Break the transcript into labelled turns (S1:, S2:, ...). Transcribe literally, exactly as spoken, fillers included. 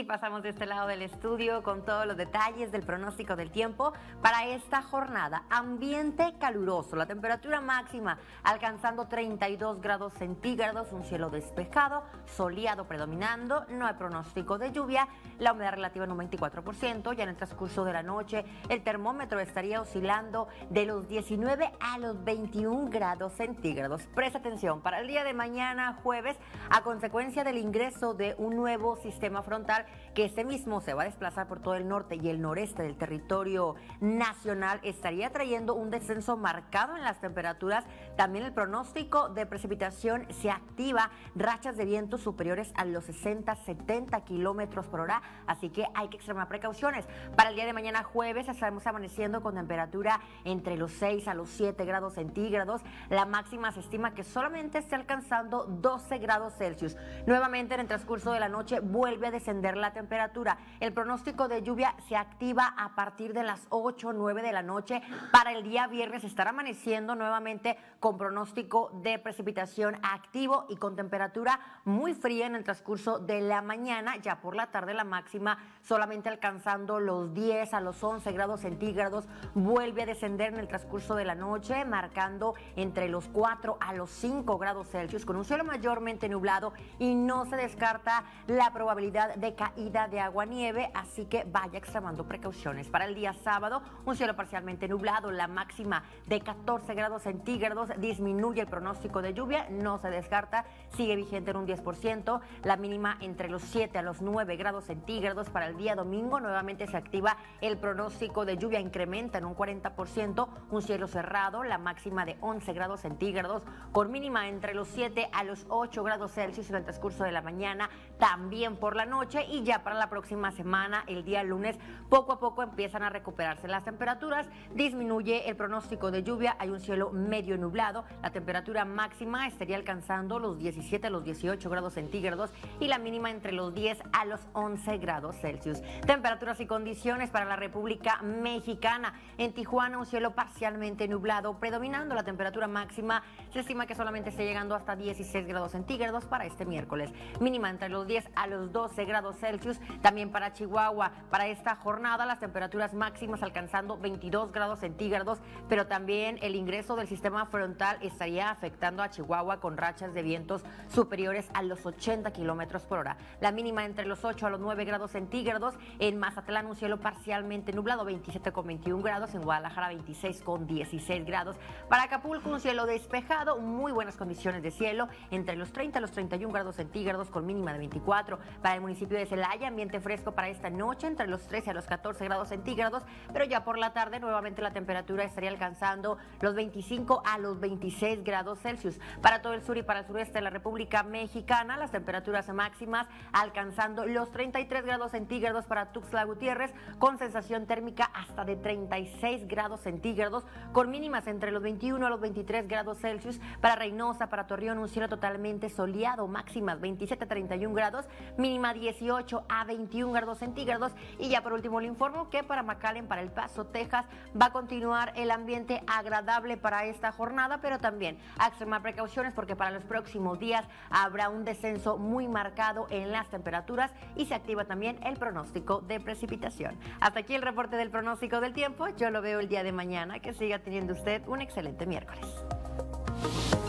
S1: pasamos de este lado del estudio con todos los detalles del pronóstico del tiempo para esta jornada. Ambiente caluroso, la temperatura máxima alcanzando treinta y dos grados centígrados, un cielo despejado, soleado predominando, no hay pronóstico de lluvia, la humedad relativa en un veinticuatro por ciento, ya en el transcurso de la noche el termómetro estaría oscilando de los diecinueve a los veintiún grados centígrados. Presta atención, para el día de mañana jueves, a consecuencia del ingreso de un nuevo sistema frontal que este mismo se va a desplazar por todo el norte y el noreste del territorio nacional, estaría trayendo un descenso marcado en las temperaturas. También el pronóstico de precipitación se activa, rachas de viento superiores a los sesenta, setenta kilómetros por hora, así que hay que extremar precauciones. Para el día de mañana jueves estaremos amaneciendo con temperatura entre los seis a los siete grados centígrados, la máxima se estima que solamente esté alcanzando doce grados Celsius. Nuevamente en el transcurso de la noche vuelve a descender la temperatura. El pronóstico de lluvia se activa a partir de las ocho o nueve de la noche. Para el día viernes estará amaneciendo nuevamente con pronóstico de precipitación activo y con temperatura muy fría en el transcurso de la mañana. Ya por la tarde la máxima solamente alcanzando los diez a los once grados centígrados. Vuelve a descender en el transcurso de la noche, marcando entre los cuatro a los cinco grados Celsius, con un cielo mayormente nublado y no se descarta la probabilidad de caída de agua-nieve, así que vaya extremando precauciones. Para el día sábado, un cielo parcialmente nublado, la máxima de catorce grados centígrados, disminuye el pronóstico de lluvia, no se descarta, sigue vigente en un diez por ciento, la mínima entre los siete a los nueve grados centígrados. Para el día domingo, nuevamente se activa el pronóstico de lluvia, incrementa en un cuarenta por ciento, un cielo cerrado, la máxima de once grados centígrados, con mínima entre los siete a los ocho grados Celsius en el transcurso de la mañana, también por la noche. Y ya para la próxima semana, el día lunes, poco a poco empiezan a recuperarse las temperaturas, disminuye el pronóstico de lluvia, hay un cielo medio nublado, la temperatura máxima estaría alcanzando los diecisiete a los dieciocho grados centígrados y la mínima entre los diez a los once grados Celsius. Temperaturas y condiciones para la República Mexicana. En Tijuana, un cielo parcialmente nublado, predominando la temperatura máxima, se estima que solamente esté llegando hasta dieciséis grados centígrados para este miércoles, mínima entre los diez a los doce grados Celsius. También para Chihuahua, para esta jornada las temperaturas máximas alcanzando veintidós grados centígrados, pero también el ingreso del sistema frontal estaría afectando a Chihuahua con rachas de vientos superiores a los ochenta kilómetros por hora. La mínima entre los ocho a los nueve grados centígrados. En Mazatlán, un cielo parcialmente nublado, veintisiete con veintiún grados. En Guadalajara, veintiséis con dieciséis grados. Para Acapulco, un cielo despejado, muy buenas condiciones de cielo, entre los treinta a los treinta y un grados centígrados con mínima de veinticuatro. Para el municipio de Celaya, ambiente fresco para esta noche, entre los trece a los catorce grados centígrados, pero ya por la tarde nuevamente la temperatura estaría alcanzando los veinticinco a los veintiséis grados Celsius. Para todo el sur y para el sureste de la República Mexicana, las temperaturas máximas alcanzando los treinta y tres grados centígrados para Tuxtla Gutiérrez, con sensación térmica hasta de treinta y seis grados centígrados, con mínimas entre los veintiuno a los veintitrés grados Celsius. Para Reynosa, para Torreón, un cielo totalmente soleado, máximas veintisiete a treinta y un grados, mínima dieciocho a veintiún grados centígrados. Y ya por último le informo que para McAllen, para El Paso, Texas, va a continuar el ambiente agradable para esta jornada, pero también a extremar precauciones porque para los próximos días habrá un descenso muy marcado en las temperaturas y se activa también el pronóstico de precipitación. Hasta aquí el reporte del pronóstico del tiempo. Yo lo veo el día de mañana. Que siga teniendo usted un excelente miércoles.